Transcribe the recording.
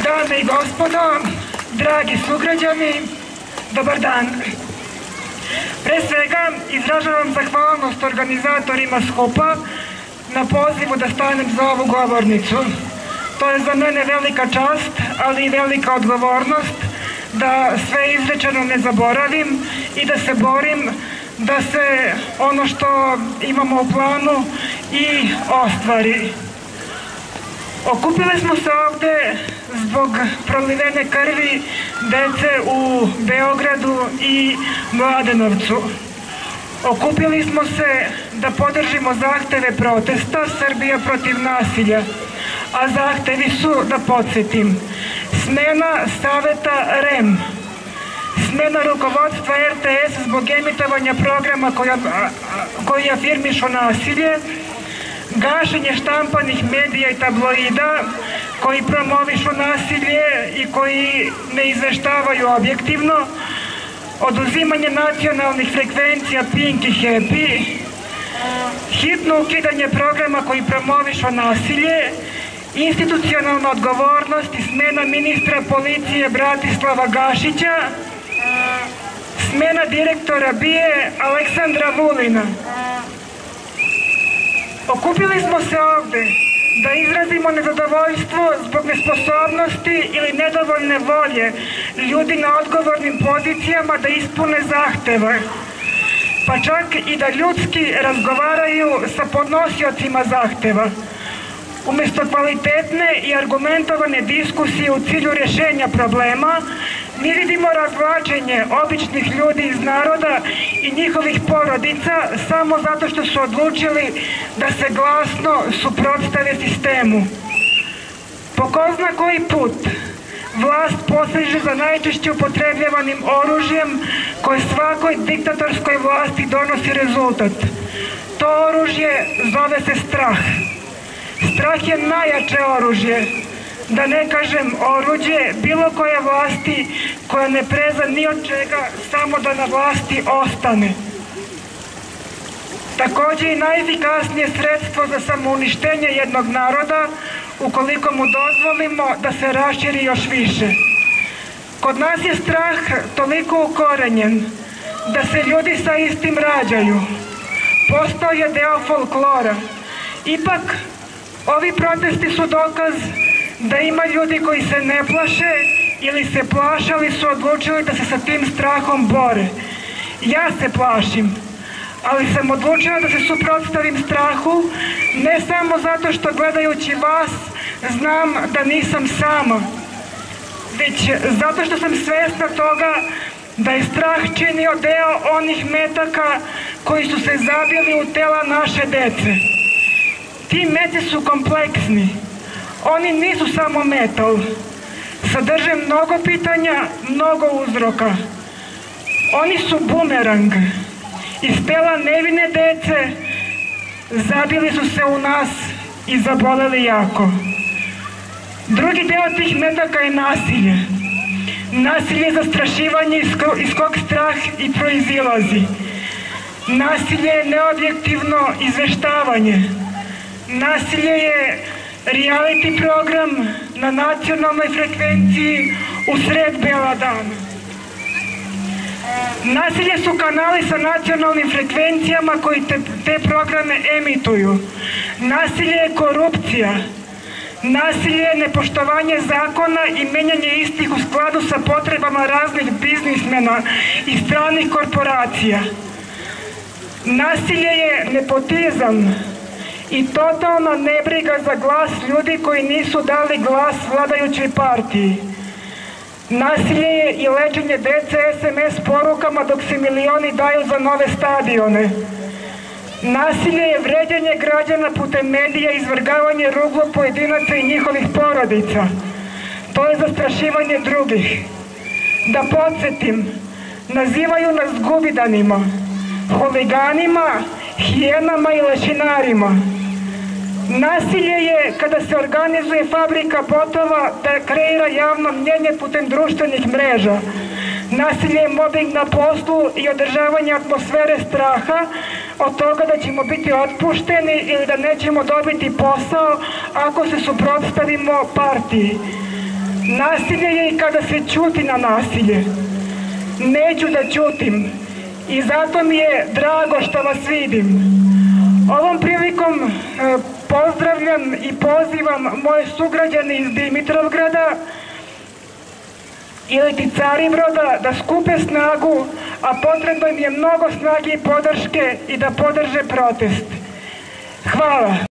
Dame i gospodo, dragi sugrađani, dobar dan. Pre svega izražavam zahvalnost organizatorima skupa na pozivu da stanem za ovu govornicu. To je za mene velika čast, ali i velika odgovornost da sve izrečeno ne zaboravim i da se borim da se ono što imamo u planu i ostvari. Okupili smo se ovde zbog prolivene krvi dece u Beogradu i Mladenovcu. Okupili smo se da podržimo zahteve protesta Srbija protiv nasilja, a zahtevi su, da podsjetim, smena Saveta REM, smena rukovodstva RTS zbog emitovanja programa koji afirmišu nasilje, gašenje štampanih medija i tabloida koji promovišu nasilje i koji ne izveštavaju objektivno, oduzimanje nacionalnih frekvencija Pink i Happy, hitno ukidanje programa koji promovišu nasilje, institucionalna odgovornost i smena ministra policije Bratislava Gašića, smena direktora BIA Aleksandra Vulina. Okupili smo se ovde da izrazimo nezadovoljstvo zbog nesposobnosti ili nedovoljne volje ljudi na odgovornim pozicijama da ispune zahteve, pa čak i da ljudski razgovaraju sa podnosiocima zahteva. Umesto kvalitetne i argumentovane diskusije u cilju rješenja problema, mi vidimo razvlačenje običnih ljudi iz naroda i njihovih porodica samo zato što su odlučili da se glasno suprotstave sistemu. Po ko zna koji put vlast poseže za najčešće upotrebljavanim oružjem koje svakoj diktatorskoj vlasti donosi rezultat. To oružje zove se strah. Strah je najjače oružje, da ne kažem oruđe bilo koje vlasti koja ne preza ni od čega, samo da na vlasti ostane. Takođe i najefikasnije sredstvo za samouništenje jednog naroda ukoliko mu dozvolimo da se raširi još više. Kod nas je strah toliko ukorenjen da se ljudi sa istim rađaju. Postao je deo folklora. Ipak, ovi protesti su dokaz da ima ljudi koji se ne plaše ili se plaše, ali su odlučili da se sa tim strahom bore. Ja se plašim, ali sam odlučila da se suprotstavim strahu, ne samo zato što gledajući vas znam da nisam sama, već zato što sam svesna toga da je strah činio deo onih metaka koji su se zabili u tela naše dece. Ti meci su kompleksni. Oni nisu samo metal. Sadrže mnogo pitanja, mnogo uzroka. Oni su bumerang. Iz tela nevine dece zabili su se u nas i zaboleli jako. Drugi deo tih metaka je nasilje. Nasilje je zastrašivanje iz kog strah i proizilazi. Nasilje je neobjektivno izveštavanje. Nasilje je reality program na nacionalnoj frekvenciji u sred bela dana. Nasilje su kanali sa nacionalnim frekvencijama koji te programe emituju. Nasilje je korupcija. Nasilje je nepoštovanje zakona i menjanje istih u skladu sa potrebama raznih biznismena i stranih korporacija. Nasilje je nepotizam i totalna nebriga za glas ljudi koji nisu dali glas vladajućoj partiji. Nasilje je i lečenje dece SMS porukama dok se milioni daju za nove stadione. Nasilje je vređanje građana putem medija i izvrgavanje ruglu pojedinaca i njihovih porodica. To je zastrašivanje drugih. Da podsjetim, nazivaju nas gubidanima, huliganima, hijenama i lešinarima. Nasilje je kada se organizuje fabrika botova da kreira javno mnjenje putem društvenih mreža. Nasilje je mobbing na poslu i održavanje atmosfere straha od toga da ćemo biti otpušteni ili da nećemo dobiti posao ako se suprotstavimo partiji. Nasilje je i kada se ćuti na nasilje. Neću da ćutim i zato mi je drago što vas vidim. Ovom prilikom pozdravljam i pozivam moje sugrađane iz Dimitrovgrada ili Caribroda da skupe snagu, a potrebno im je mnogo snage i podrške i da podrže protest. Hvala.